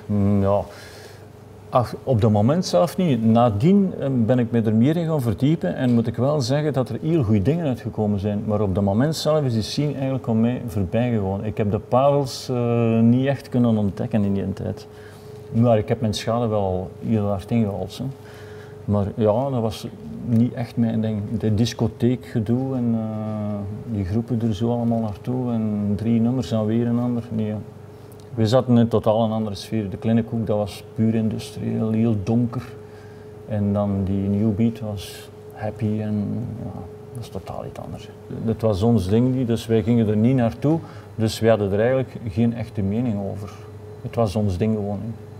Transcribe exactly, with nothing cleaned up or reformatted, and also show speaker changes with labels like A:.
A: Mm, ja. Ach, op dat moment zelf niet. Nadien ben ik me er meer in gaan verdiepen en moet ik wel zeggen dat er heel goede dingen uitgekomen zijn. Maar op dat moment zelf is die scene eigenlijk om mij voorbij gegaan. Ik heb de parels uh, niet echt kunnen ontdekken in die tijd. Maar ik heb mijn schade wel al heel hard ingehaald. Hè. Maar ja, dat was niet echt mijn ding. De discotheekgedoe en uh, die groepen er zo allemaal naartoe en drie nummers en weer een ander. Nee. We zaten in totaal een andere sfeer. De Kleine Koek, dat was puur industrieel, heel donker. En dan die New Beat was happy en ja, dat is totaal iets anders. Het was ons ding niet, dus wij gingen er niet naartoe. Dus we hadden er eigenlijk geen echte mening over. Het was ons ding gewoon. Hè.